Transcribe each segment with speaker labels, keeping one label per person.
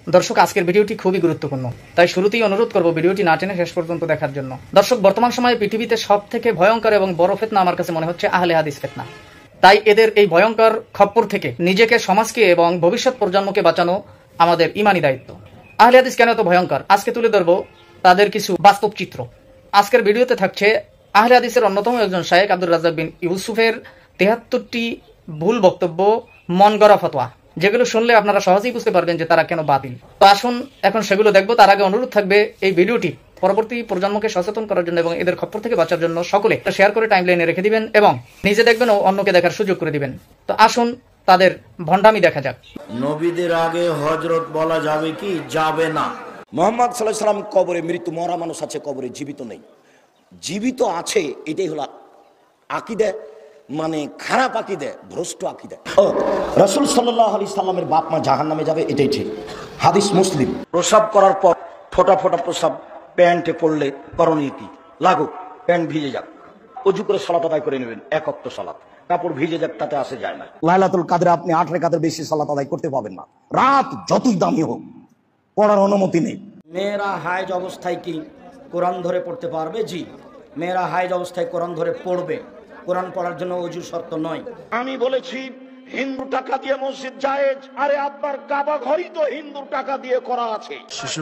Speaker 1: দর্শক, আজকের ভিডিওটি খুবই গুরুত্বপূর্ণ, তাই শুরুতেই অনুরোধ করব ভিডিওটি না টেনে শেষ পর্যন্ত দেখার জন্য। দর্শক, বর্তমান সময়ে পৃথিবীতে সবথেকে ভয়ঙ্কর এবং বড় ফিতনা আমার কাছে মনে হচ্ছে আহলে হাদিস ফিতনা। তাই এদের এই ভয়ঙ্কর খপ্পর থেকে নিজেকে, সমাজকে এবং ভবিষ্যৎ প্রজন্মকে বাঁচানো আমাদের ইমানি দায়িত্ব। আহলে হাদিস কেন এত ভয়ঙ্কর, আজকে তুলে ধরব তাদের কিছু বাস্তব চিত্র। আজকের ভিডিওতে থাকছে আহলে হাদিসের অন্যতম একজন শায়েখ আব্দুর রাজ্জাক বিন ইউসুফের 73টি ভুল বক্তব্য, মন গড়া ফতোয়া, যেগুলো শুনলে আপনারা সহজেই বুঝতে পারবেন যে তারা কেন বাতিল। তো আসুন এখন সেগুলো দেখবো। তার আগে অনুরোধ থাকবে এই ভিডিওটি পরবর্তী প্রজন্মকে সচেতন করার জন্য এবং এদের খপ্পর থেকে বাঁচার জন্য সকলে শেয়ার করে টাইমলাইনে রেখে দিবেন এবং নিজে দেখবেন ও অন্যকে দেখার সুযোগ করে দিবেন। তো আসুন তাদের ভণ্ডামি দেখা যাক।
Speaker 2: নবীদের আগে হযরত বলা যাবে কি যাবে না? মুহাম্মদ সাল্লাল্লাহু আলাইহি ওয়াসাল্লাম কবরে মৃত্যু, মরা মানুষ আছে কবরে, জীবিত নেই। জীবিত আছে এটাই হলো আকীদা, মানে খারাপ আকীদা, ভ্রষ্ট আকীদা। রাসূল সাল্লাল্লাহু আলাইহি সাল্লামের বাপ মা জাহান্নামে যাবে, এটাই ঠিক। হাদিস মুসলিম। প্রসাব করার পর ফোঁটা ফোঁটা প্রসাব প্যান্টে পড়লে করণীয় কি? লাগুক, প্যান্ট ভিজে যাক, ওযু করে সালাত আদায় করে নেবেন, এক ওয়াক্ত সালাত। কাপড় ভিজে যাক, তাতে আসে যায় না। লাইলাতুল কাদরে আপনি 8 রাকাতের বেশি সালাত আদায় করতে পাবেন না, রাত যতই দামি হোক, পড়ার অনুমতি নেই। মেয়েরা হায়েজ অবস্থায় কি কোরআন ধরে পড়তে পারবে? জি, মেয়েরা হায়েজ অবস্থায় কোরআন ধরে পড়বে। কোরআন পড়ার জন্য ওযু শর্ত নয়। আমি বলেছি হিন্দু টাকা দিয়ে মসজিদ জায়েজ, আরে আপনার কাবা ঘরই তো হিন্দু টাকা দিয়ে করা আছে।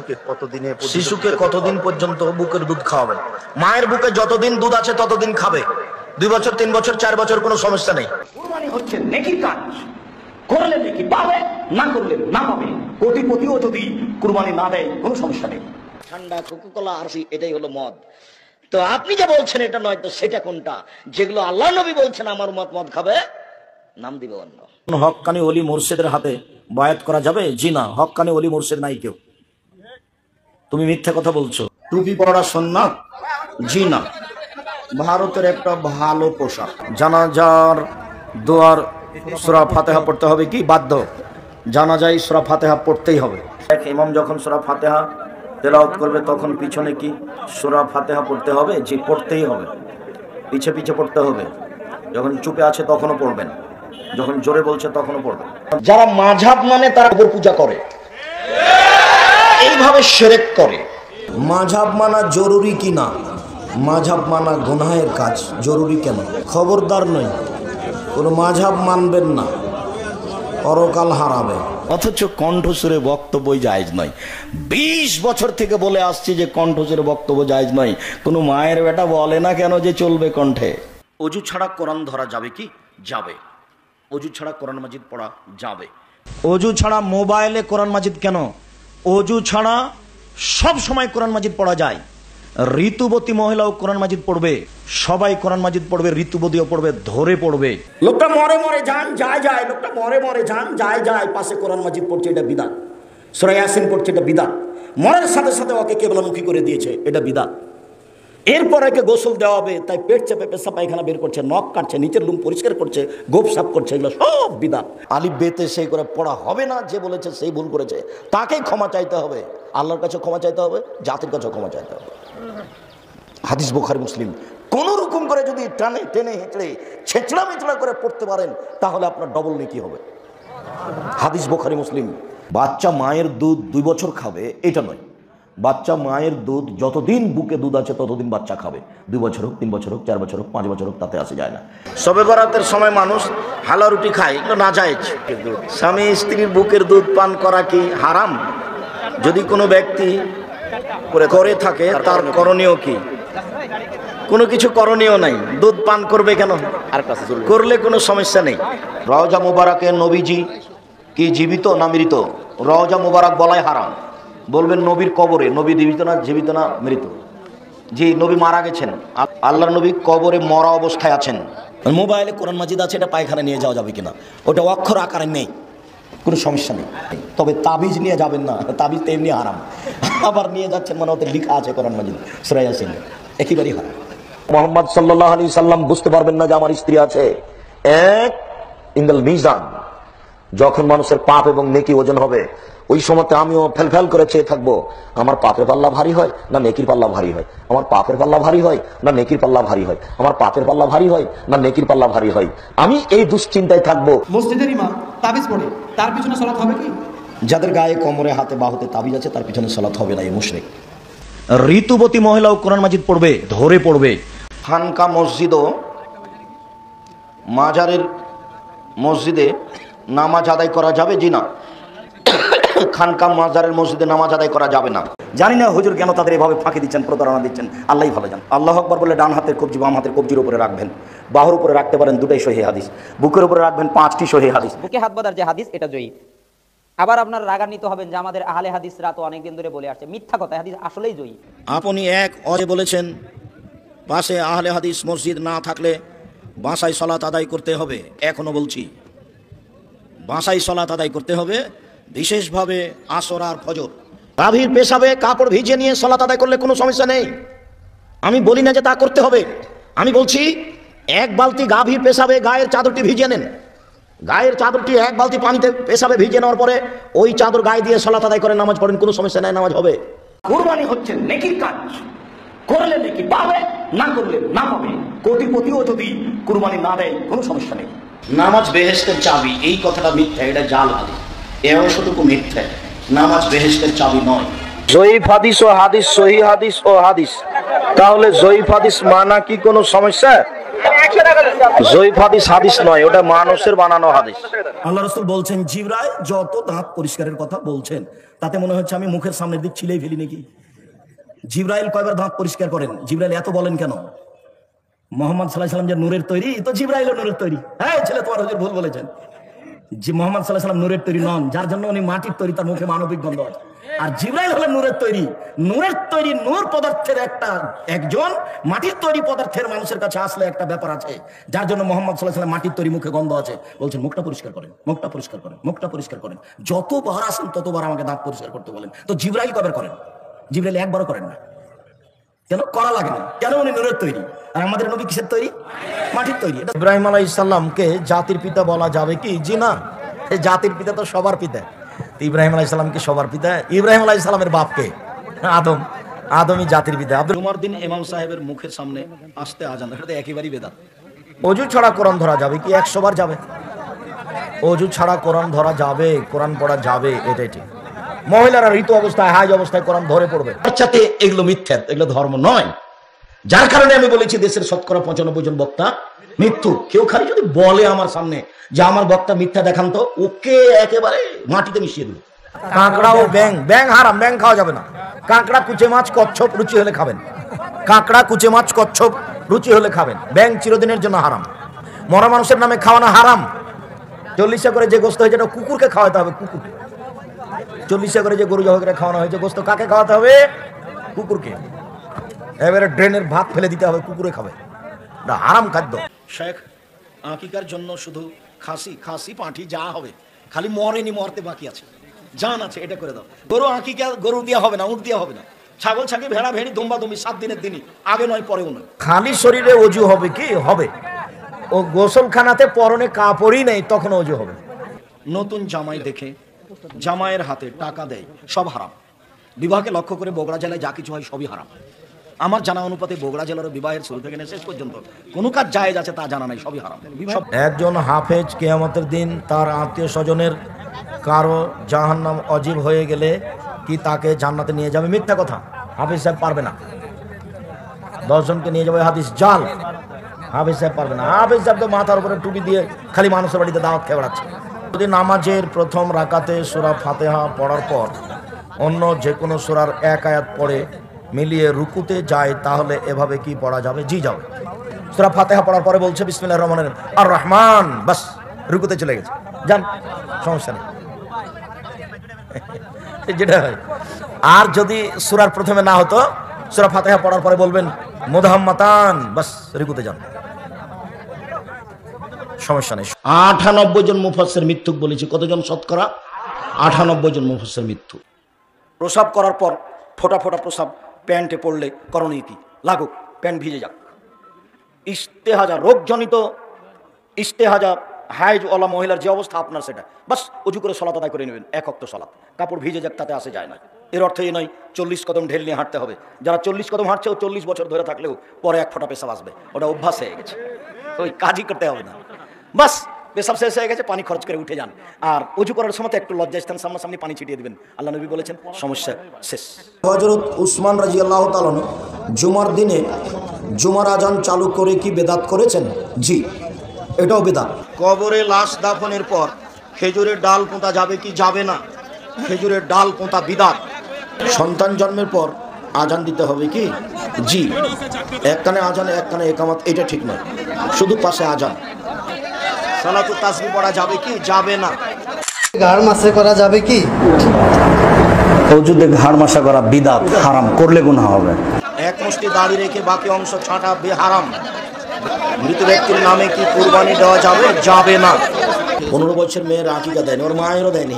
Speaker 2: শিশুকে কতদিন পর্যন্ত বুকের দুধ খাওয়াবেন? মায়ের বুকে যতদিন দুধ আছে ততদিন খাবে। 2 বছর, 3 বছর, 4 বছর কোনো সমস্যা নেই। কুরবানি হচ্ছে নেকির কাজ, করলে নেকি পাবে, না করলে না পাবে। কোটিপতিও যদি কুরবানি না দেয় কোনো সমস্যা নেই। ঠান্ডা কোকা-কোলা আর এটাই হলো মদ। তো আপনি যে বলছেন এটা নয়, তো সেটা কোনটা? যেগুলো আল্লাহ নবী বলছেন আমার মদ খাবে, নাম দিবে অন্য। হক্কানি ওলি মুর্শিদের হাতে বায়াত করা যাবে? জি না, হক্কানি ওলি মুর্শিদ নাই কেউ। তুমি মিথ্যা কথা বলছো। টুপি পরা সুন্নাত? জি না। ভারতের একটা ভালো পোশাক। জানাজার দোয়ার সূরা ফাতিহা পড়তে হবে কি? বাধ্য। জানাজায় সূরা ফাতিহা পড়তেই হবে। ইমাম যখন সূরা ফাতিহা তেলাওয়াত করবে তখন পিছনে কি সূরা ফাতিহা পড়তে হবে? জি, পড়তেই হবে, পিছে পিছে পড়তে হবে। যখন চুপে আছে তখনও পড়বেন, যখন জোরে বলছে তখনও পড়বেন। যারা মাযহাব মানে তারা কবর পূজা করে, এইভাবে শিরক করে। মাযহাব মানা জরুরি কি না? মাযহাব মানা গুনাহের কাজ, জরুরি কেন? খবরদার নয়, কোনো মাযহাব মানবেন না, পরকাল হারাবে। অথচ কণ্ঠস্বরে বক্তব্য জায়েজ নয়। 20 বছর থেকে বলে আসছি যে কণ্ঠস্বরে বক্তব্য জায়েজ নয়। কোনো মায়ের বেটা বলে না কেন যে চলবে কণ্ঠে? ওযু ছাড়া কোরআন ধরা যাবে কি? যাবে। ওযু ছাড়া কোরআন মাজিদ পড়া যাবে। ওযু ছাড়া মোবাইলে কোরআন মাজিদ কেন? ওযু ছাড়া সব সময় কোরআন মাজিদ পড়া যায়। ঋতুবতী মহিলাও কোরআন মাজিদ পড়বে, সবাই কোরআন মাজিদ পড়বে, ঋতুবতীও পড়বে, ধরে পড়বে। লোকটা মরে মরে যান যায় যায়, লোকটা মরে মরে যান যায় যায়, পাশে কোরআন মাজিদ পড়ছে, এটা বিদআত। সূরা ইয়াসিন পড়ছে, এটা বিদআত। মরার সাথে সাথে ওকে কিবলামুখী করে দিয়েছে, এটা বিদআত। এরপর একে গোসল দেওয়া হবে, তাই পেট চেপে পেশাব পায়খানা বের করছে, নখ কাটছে, নিচের লুম পরিষ্কার করছে, গোপ সাফ করছে, এগুলো সব বিদআত। আলিফ বেতে সেই করে পড়া হবে না। যে বলেছে সেই ভুল করেছে, তাকেই ক্ষমা চাইতে হবে, আল্লাহর কাছে ক্ষমা চাইতে হবে, জাতির কাছে ক্ষমা চাইতে হবে। হাদিস বুখারী মুসলিম। কোন রকম করে যদি টানে টেনে হেঁচড়ে ছেঁচড়া মেচড়া করে পড়তে পারেন তাহলে আপনার ডবল নেকি হবে। হাদিস বুখারী মুসলিম। বাচ্চা মায়ের দুধ 2 বছর খাবে এটা নয়। বাচ্চা মায়ের দুধ যতদিন বুকে দুধ আছে ততদিন বাচ্চা খাবে। 2 বছর হোক, 3 বছর হোক, 4 বছর হোক, 5 বছর হোক, তাতে আসে যায় না। শবে বরাতের সময় মানুষ হালা রুটি খায়, এটা নাজায়েজ। স্বামী স্ত্রীর বুকের দুধ পান করা কি হারাম? যদি কোনো ব্যক্তি করে থাকে তার করণীয় কি? কোনো কিছু করণীয় নাই। দুধ পান করবে কেন? করলে কোনো সমস্যা নেই। রওজা মুবারকে নবীজি কি জীবিত না মৃত? রওজা মুবারক বলাই হারাম। বলবেন নবীর কবরে, নবী জীবিত না মৃত? জি, নবী মারা গেছেন। আল্লাহর নবী কবরে মরা অবস্থায় আছেন। মোবাইলে কোরআন মাজিদ আছে, এটা পায়খানা নিয়ে যাওয়া যাবে কিনা? ওটা অক্ষর আকারে নেই, কোনো সমস্যা নেই। তবে তাবিজ নিয়ে যাবেন না, তাবিজ তো এমনি হারাম, আবার নিয়ে যাচ্ছেন মানে ওতে লেখা আছে কোরআন মাজিদ, সূরা ইয়াসিন, একেবারেই হারাম। মুহাম্মদ সাল্লাল্লাহু আলাইহি সাল্লাম বুঝতে পারবেন না যে আমার স্ত্রী আছে। এক ইনদাল মিজান, যখন মানুষের পাপ এবং নেকি ওজন হবে, ওই সময়তে আমিও ফেলফেল করে চেয়ে থাকবো, আমার পাপের পাল্লা ভারী হয় না নেকির পাল্লা ভারী হয়, আমার পাপের পাল্লা ভারী হয় না নেকির পাল্লা ভারী হয়, আমার পাপের পাল্লা ভারী হয় না নেকির পাল্লা ভারী হয়। আমি এই দুশ্চিন্তায় থাকবো।
Speaker 3: মসজিদের ইমাম তাবিজ পড়ে, তার পিছনে সালাত হবে কি?
Speaker 2: যাদের গায়ে কোমরে হাতে বাহুতে তাবিজ আছে তার পিছনে সালাত হবে না, এই মুশরিক। ঋতুবতী মহিলাও কোরআন মাজিদ পড়বে, ধরে পড়বে। খানকা মসজিদও মাজারের মসজিদে নামাজ আদায় করা যাবে? জি না, খানকা মাজারের মসজিদে নামাজ আদায় করা যাবে না। জানি না হুজুর কেন তাদের এভাবে ফাঁকি দিচ্ছেন, প্রতারণা দিচ্ছেন, আল্লাহই ভালো জান। আল্লাহু আকবার বলে ডান হাতের কবজি বাম হাতের কবজির উপরে রাখবেন, বাহুর উপরে রাখতে পারেন, দুটাই সহিহ হাদিস। বুকের উপরে রাখবেন, 5টি সহিহ হাদিস।
Speaker 3: বুকে হাত বাঁধার যে হাদিস এটা জয়ী। আবার আপনার রাগান্বিত হবেন যে আমাদের আহলে হাদিসরা তো অনেকদিন ধরে বলে আসছে, মিথ্যা কথা, হাদিস আসলেই জয়ী।
Speaker 2: আপনি এক অজে বলেছেন পাশে আহলে হাদিস মসজিদ না থাকলে বাসায় সালাত আদায় করতে হবে। এখনো বলছি বাসায় সালাত আদায় করতে হবে, বিশেষভাবে আসর আর ফজর। গাভীর পেশাবে কাপড় ভিজিয়ে নিয়ে সালাত আদায় করলে কোনো সমস্যা নেই, আমি বলি না যে তা করতে হবে। আমি বলছি এক বালতি গাভীর পেশাবে গায়ের চাদরটি ভিজিয়ে নেন, গায়ের চাদরটি এক বালতি পানিতে পেশাবে ভিজিয়ে নেওয়ার পরে ওই চাদর গায়ে দিয়ে সালাত আদায় করে নামাজ পড়েন, কোনো সমস্যা নেই, নামাজ হবে। কুরবানি হচ্ছে নেকির কাজ, করলে নেকি পাবে, না করলে না পাবে। কোটিপতিও যদি কুরবানি না দেয় কোনো সমস্যা নেই। নামাজ বেহেশতের চাবি, এই কথাটা মিথ্যা, এটা জাল হাদিস, এ অংশটুকু মিথ্যা। নামাজ বেহেশতের চাবি নয়। জয়ীফ হাদিস ও হাদিস, সহিহ হাদিস ও হাদিস, তাহলে জয়ীফ হাদিস মানা কি কোনো সমস্যা? জয়ীফ হাদিস হাদিস নয়, ওটা মানুষের বানানো হাদিস। আল্লাহ রাসূল বলছেন জিবরাইল যত দাঁত পরিষ্কারের কথা বলছেন তাতে মনে হচ্ছে আমি মুখের সামনের দিক ছিলেই ফেলি নাকি। জিবরাইল কয়বার দাঁত পরিষ্কার করেন? জিবরাইল এত বলেন কেন? মোহাম্মদ সাল্লাল্লাহু আলাইহি ওয়াসাল্লাম যে নূরের তৈরি, তো জিবরাইলও নূরের তৈরি। হ্যাঁ ছেলে, তোমার হুজুর ভুল বলেছেন, যে মোহাম্মদ সাল্লাল্লাহু আলাইহি ওয়াসাল্লাম নূরের তৈরি নন, যার জন্য উনি মাটির তৈরি, তার মুখে মানবিক গন্ধ আছে। আর জিবরাইল হলেন নূরের তৈরি। নূরের তৈরি, নূর পদার্থের একজন মাটির তৈরি পদার্থের মানুষের কাছে আসলে একটা ব্যাপার আছে, যার জন্য মোহাম্মদ সাল্লাল্লাহু আলাইহি ওয়াসাল্লাম মাটির তৈরি, মুখে গন্ধ আছে। বলছেন মুখটা পরিষ্কার করেন, মুখটা পরিষ্কার করেন, মুখটা পরিষ্কার করেন। যতবার আসেন ততবার আমাকে দাঁত পরিষ্কার করতে বলেন। তো জিবরাইল কবে করেন? জিবরাইল একবারও করেন না। কেন করা লাগে না? কেন? উনি নূরের তৈরি, আর আমাদের নবী কিসের তৈরি? মাটির তৈরি। ইব্রাহিম আলাইহিস সালামকে জাতির পিতা বলা যাবে কি? জি না, এই জাতির পিতা তো সবার পিতা। ইব্রাহিম আলাইহিস সালাম কি সবার পিতা? ইব্রাহিম আলাইহিস সালামের বাপকে আদম, আদমই জাতির পিতা। জুমার দিন ইমাম সাহেবের মুখের সামনে আসতে আজান, এটা তো একেবারেই বেদাত। অজু ছাড়া কোরআন ধরা যাবে কি? 100 বার যাবে। অজু ছাড়া কোরআন ধরা যাবে, কোরআন পড়া যাবে, এটাই ঠিক। মহিলারা ঋতু অবস্থায়, হাইজ অবস্থায় কোরআন ধরে পড়বে, বাচ্চাতে, এগুলো মিথ্যা, এগুলো ধর্ম নয়। যার কারণে আমি বলেছি দেশের শতকরা 95 জন বক্তা মৃত্যু। কেউ খালি যদি বলে আমার সামনে যে আমার বক্তা মিথ্যা দেখান, তো ওকে একেবারে মাটিতে মিশিয়ে দেবে। কাঁকড়া ও ব্যাং, ব্যাং হারাম, ব্যাং খাওয়া যাবে না। কাঁকড়া, কুচে মাছ, কচ্ছপ রুচি হলে খাবেন। কাঁকড়া, কুচে মাছ, কচ্ছপ রুচি হলে খাবেন। ব্যাং চিরদিনের জন্য হারাম। মরা মানুষের নামে খাওয়ানো হারাম। 40 করে যে গোস্ত হয়েছে কুকুরকে খাওয়াতে হবে, কুকুরকে। 40 করে যে গরু জবাই করে খাওয়ানো হয়েছে গোস্ত, কাকে খাওয়াতে হবে? কুকুরকে। এবারে ড্রেনের ভাত ফেলে দিতে হবে, কুকুরে খাবে, হারাম খাদ্য। শেখ আকিকার জন্য শুধু খাসি, খাসি পাঁঠি যা হবে, খালি মরেনি, মরতে বাকি আছে, জান আছে, এটা করে দাও। গরু আকিকা গরু দেওয়া হবে না, উট দেওয়া হবে না। ছাগল, ছাগি, ভেড়া, ভেড়ি, দুম্বা, দুম্বি 7 দিনের দিনই, আগে নয় পরেও নয়। খালি শরীরে অজু হবে কি? হবে। ও গোসলখানাতে পরনে কাপড়ই নেই, তখন অজু হবে। নতুন জামাই দেখে জামাইয়ের হাতে টাকা দেয়, সব হারাম। বিবাহকে লক্ষ্য করে বগুড়া জেলায় যা কিছু হয় সবই হারাম। আমার জানা অনুপাতে বগুড়া জেলার বিবাহের শুরু থেকে শেষ পর্যন্ত কোনো কাজ জায়েজ আছে তা জানা নাই, সবই হারাম। একজন হাফেজ কিয়ামতের দিন তার আত্মীয় স্বজনের কারো জাহান্নাম অজীব হয়ে গেলে কি তাকে জান্নাতে নিয়ে যাবে? মিথ্যা কথা, হাফেজ সাহেব পারবে না। 10 জনকে নিয়ে যাবে, হাদিস জাল। হাফেজ সাহেব পারবে না। হাফেজ সাহেব তো মাথার উপরে টুপি দিয়ে খালি মানুষের বাড়িতে দাওয়াত খেয়ে বেড়াচ্ছে। যদি নামাজের প্রথম রাকাতে সূরা ফাতিহা পড়ার পর অন্য যে কোনো সূরার এক আয়াত পড়ে মিলিয়ে রুকুতে যায়, তাহলে এভাবে কি পড়া যাবে? জি যাবে। সূরা ফাতিহা পড়ার পরে বলছে বিসমিল্লাহির রহমানির রহিম, আর রহমান, বাস রুকুতে চলে গেছে, যান, সমস্যা নেই, যেটা হয়। আর যদি সূরার প্রথমে না হতো, সূরা ফাতিহা পড়ার পরে বলবেন মুদাহাম্মাতান, বাস রুকুতে যান, সমস্যা নেই। 98 জন মুফাসসির মিথ্যুক বলেছি। কতজন শতকরা? 98 জন মুফাসসির মিথ্যুক। প্রসাব করার পর ফোটা ফোটা প্রসাব প্যান্টে পড়লে করণীয় কি? লাগুক, প্যান্ট ভিজে যাক। ইস্তেহাজা, রোগজনিত ইস্তেহাজা, হাইজওয়ালা মহিলার যে অবস্থা আপনার, সেটা বাস উজু করে সালাত আদায় করে নেবেন, 1 ওয়াক্ত সালাত। কাপড় ভিজে যাক, তাতে আসে যায় না। এর অর্থ এই নয় 40 কদম ঢেল নিয়ে হাঁটতে হবে। যারা 40 কদম হাঁটছে, ও 40 বছর ধরে থাকলেও পরে 1 ফোঁটা পেশাব আসবে, ওটা অভ্যাস হয়ে গেছে, ওই কাজই করতে হবে না। বাস পেশাব শেষ হয়ে গেছে, পানি খরচ করে উঠে যান, আর উজু করার সময় একটু লজ্জাস্থান সামনাসামনি পানি ছিটিয়ে দিবেন। আল্লাহ নবী বলেছেন সমস্যা শেষ। হযরত উসমান রাদিয়াল্লাহু তাআলা জুমার দিনে জুমার আজান চালু করে কি বেদাত করেছেন? জি, এটাও বেদাত। কবরে লাশ দাফনের পর খেজুরের ডাল পোঁতা যাবে কি যাবে না? খেজুরের ডাল পোঁতা বিদাত। সন্তান জন্মের পর আজান দিতে হবে কি? জি, এক কানে আজান এক কানে একামত, এটা ঠিক নয়, শুধু পাশে আজান। সালাতুত তাসবিহ পড়া যাবে কি যাবে না?
Speaker 4: ঘাড় মাসে করা যাবে কি?
Speaker 5: ওজুদে ঘাড় মাসা করা বিদাত, হারাম, করলে গুনাহ হবে।
Speaker 2: এক মুষ্টি দাড়ি রেখে বাকি অংশ ছাঁটা বেহারাম। মৃত ব্যক্তির নামে কি কুরবানি দেওয়া যাবে? যাবে না। 15 বছর মেয়ের আকিকা দেয়নি, ওর মায়েরও দেয়নি।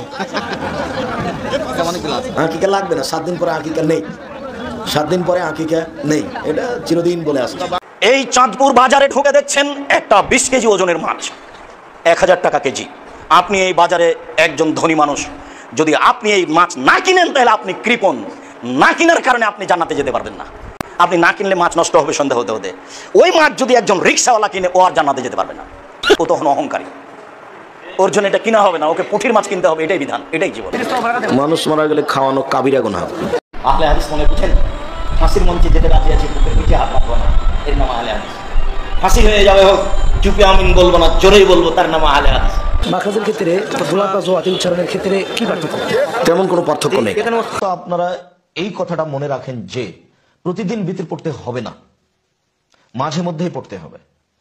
Speaker 2: আকিকা লাগবে না, 7 দিন পরে আকিকা নেই, 7 দিন পরে আকিকা নেই, এটা চিরদিন বলে আসছে। এই চাঁদপুর বাজারে ঢুকে দেখছেন একটা 20 কেজি ওজনের মাছ 1000 টাকা কেজি। আপনি এই বাজারে একজন ধনী মানুষ, যদি আপনি এই মাছ না কিনেন তাহলে আপনি কৃপণ। না কেনার কারণে আপনি জান্নাতে যেতে পারবেন না। আপনি না কিনলে মাছ নষ্ট হবে সন্দেহ হতে হতে। ওই মাছ যদি একজন রিক্সাওয়ালা কিনে, ও আর জান্নাতে যেতে পারবে না, ও তখন অহংকারী। ওর জন্য এটা কিনা হবে না, ওকে পুঁটির মাছ কিনতে হবে, এটাই বিধান, এটাই জীবন। মানুষ মারা গেলে খাওয়ানো কাবিরা গুনাহ। আহলে হাদিস মনে বুঝেন, ফাঁসির মঞ্চে যেতে রাজি আছে, বুকের পিঠে হাত রাখবো না, এর নাম আহলে হাদিস। ফাঁসি হয়ে যাবে হোক, চুপে আমিন বলবো না, জোরেই বলবো, তার নাম আহলে হাদিস।
Speaker 6: মাখরাজের ক্ষেত্রে উচ্চারণের ক্ষেত্রে কি পার্থক্য?
Speaker 2: তেমন কোনো পার্থক্য নেই। আপনারা এই কথাটা মনে রাখেন যে প্রতিদিন বিতির পড়তে হবে না, মাঝে মধ্যেই পড়তে হবে।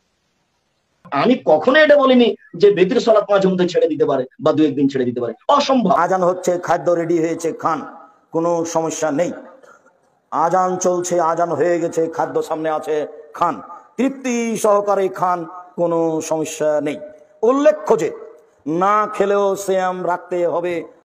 Speaker 2: আমি কখনো এটা বলিনি যে বিতির সালাত মাঝে মধ্যে ছেড়ে দিতে পারে বা 2-1 দিন ছেড়ে দিতে পারে, অসম্ভব। আজান হচ্ছে, খাদ্য রেডি হয়েছে, খান, কোনো সমস্যা নেই। আজান চলছে, আজান হয়ে গেছে, খাদ্য সামনে আছে, খান, তৃপ্তি সহকারে খান, কোনো সমস্যা নেই। উল্লেখ্য যে না খেলেও সিয়াম রাখতে হবে।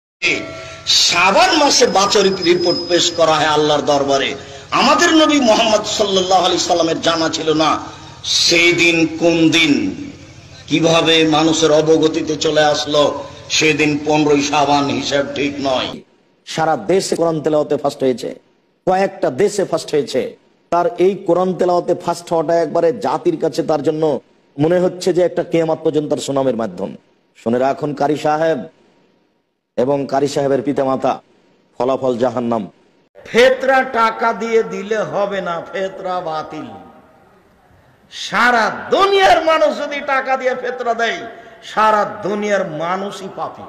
Speaker 2: শাবান মাসে বাৎসরিক রিপোর্ট পেশ করা হয় আল্লাহর দরবারে। আমাদের নবী মুহাম্মদ সাল্লাল্লাহু আলাইহি সাল্লামের জানা ছিল না সেই দিন কোন দিন, কিভাবে মানুষের অবগতিতে চলে আসলো সেদিন 15ই শাবান, হিসাব ঠিক নয়। সারা দেশে কোরআন তেলাওয়াতে ফার্স্ট হয়েছে, কয়েকটা দেশে ফার্স্ট হয়েছে। তার এই কোরআন তেলাওয়াতে ফার্স্ট হওয়াটা একবারে জাতির কাছে তার জন্য মনে হচ্ছে যে একটা কিয়ামত পর্যন্ত সুনামের মাধ্যম। শুনে রাখুন, কারি সাহেব এবং কারি সাহেবের পিতামাতা, ফলাফল জাহান্নাম। ফেতরা টাকা দিয়ে দিলে হবে না, ফেতরা বাতিল। সারা দুনিয়ার মানুষ যদি টাকা দিয়ে ফেতরা দেয়, সারা দুনিয়ার মানুষই পাপী।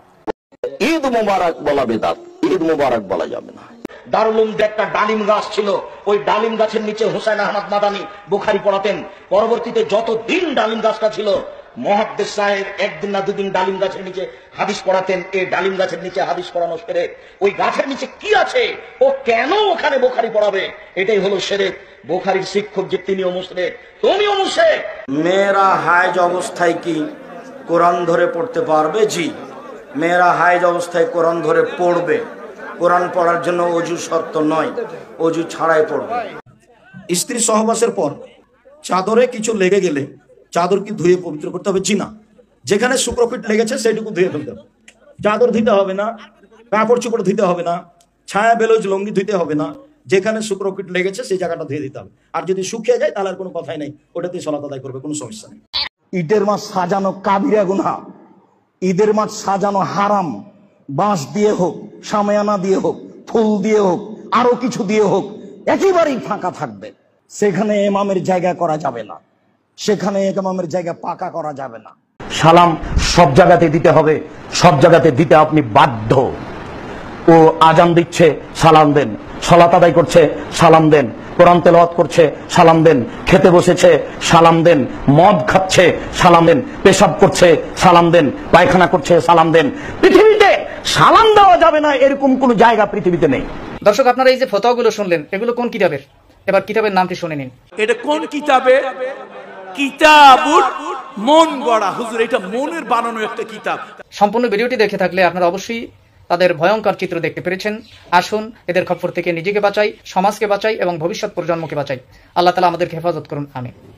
Speaker 2: ঈদ মুবারক বলা বেদাত, ঈদ মুবারক বলা যাবে না। দারুল উলুমে একটা ডালিম গাছ ছিল, ওই ডালিম গাছের নিচে হুসাইন আহমদ মাদানী বুখারী পড়াতেন। পরবর্তীতে যত দিন ডালিম গাছটা ছিল, মুহাদ্দিস সাহেব 1 দিন না 2 দিন ডালিম গাছের নিচে হাদিস পড়াতেন। এই ডালিম গাছের নিচে হাদিস পড়ানো শিরক। ওই গাছের নিচে কি আছে, ও কেন ওখানে বুখারী পড়াবে, এটাই হলো শিরক। বুখারীর শিক্ষক যে তিনিও মুশরিক, তুমিও মুশরিক। মেয়েরা হায়েজ অবস্থায় কি কোরআন ধরে পড়তে পারবে? জি, মেয়েরা হায়েজ অবস্থায় কোরআন ধরে পড়বে। কোরআন পড়ার জন্য অজু শর্ত নয়, অজু ছাড়াই পড়বে। স্ত্রী সহবাসের পর চাদরে কিছু লেগে গেলে চাদর কি ধুয়ে পবিত্র করতে হবে? জি না, যেখানে শুক্রপিট লেগেছে সেটুকু ধুয়ে ফেলতে হবে। চাদর ধুতে হবে না, কাপড় চোপড় ধুতে হবে না, ছায়া বেলুজ লুঙ্গি ধুতে হবে না। যেখানে শুক্রপিট লেগেছে সেই জায়গাটা ধুয়ে দিতে হবে। আর যদি শুকিয়ে যায় তাহলে আর কোনো কথাই নেই, ওটাতে সালাত আদায় করবে, কোনো সমস্যা নেই।
Speaker 5: ঈদের মাছ সাজানো কাবিরা গুনাহ, ঈদের মাছ সাজানো হারাম। বাঁশ দিয়ে হোক, শামিয়ানা দিয়ে হোক, ফুল দিয়ে হোক, আরো কিছু দিয়ে হোক, একেবারেই ফাঁকা থাকবে। সেখানে ইমামের জায়গা করা যাবে না, সেখানে ইমামের জায়গা পাকা করা যাবে না। সালাম সব জায়গাতে দিতে হবে, সব জায়গাতে দিতে আপনি বাধ্য। ও আজান দিচ্ছে, সালাম দেন। সালাত আদায় করছে, সালাম দেন। কোরআন তেলাওয়াত করছে, সালাম দেন। খেতে বসেছে, সালাম দেন। মদ খাচ্ছে, সালাম দেন। পেশাব করছে, সালাম দেন। পায়খানা করছে, সালাম দেন। পৃথিবীতে সালাম দেওয়া যাবে না এরকম কোন জায়গা পৃথিবীতে নেই।
Speaker 1: দর্শক, আপনারা এই যে ফতোয়াগুলো শুনলেন, এগুলো কোন কিতাবের? এবার কিতাবের নামটি শুনে নিন।
Speaker 7: এটা কোন কিতাবে? কিতাবুল মন গড়া। হুজুর, এটা মনের বানানো একটা কিতাব।
Speaker 1: সম্পূর্ণ ভিডিওটি দেখে থাকলে আপনারা অবশ্যই তাদের ভয়ঙ্কর চিত্র দেখতে পেরেছেন। আসুন এদের খপ্পর থেকে নিজেকে বাঁচাই, সমাজকে বাঁচাই এবং ভবিষ্যৎ প্রজন্মকে বাঁচাই। আল্লাহ তাআলা আমাদেরকে হেফাজত করুন, আমিন।